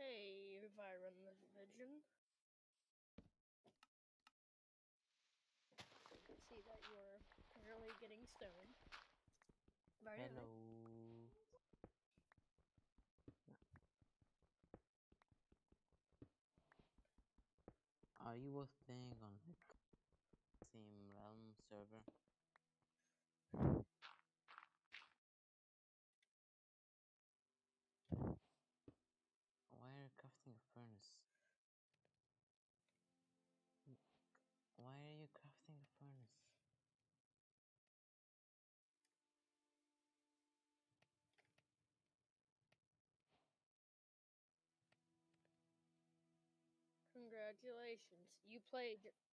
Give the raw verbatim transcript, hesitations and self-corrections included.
save, I run the vision. You can see that you're apparently getting stoned. But anyway. Hello. Are you both playing on like same realm server? Why are you crafting a furnace? Why are you crafting a furnace? Congratulations, you played